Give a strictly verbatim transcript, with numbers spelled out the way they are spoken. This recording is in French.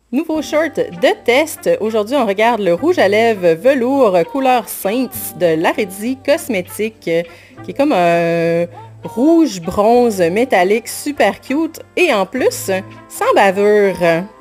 Nouveau short de test. Aujourd'hui, on regarde le rouge à lèvres velours couleur Saints de Laredzi Cosmétique, qui est comme un rouge bronze métallique super cute et en plus, sans bavure.